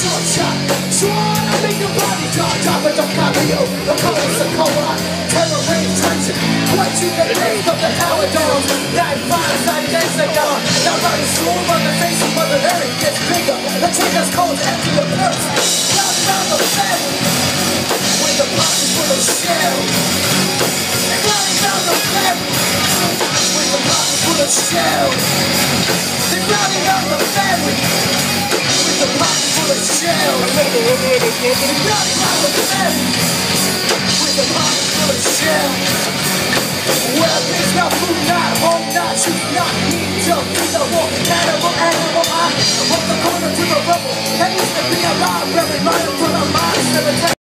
short shot. So I wanna make your body drop, but don't copy you. The colors are cold, terror rage trenching. What you the next of the tower dogs. That fires like days ago. Now running smooth on the face of Mother Earth gets bigger. The trigger's cold, empty your purse. Round down the family with the pockets full of shell. And running down the family with the pockets full of shell. They're running down the family with the pockets full of shell. They're running down the family with the pockets full of shell. Well, it's not food, not home, not shoot, not eat, just be the wolf, animal, I walk the corner to the rubble. That used to be alive, very mindful of mine,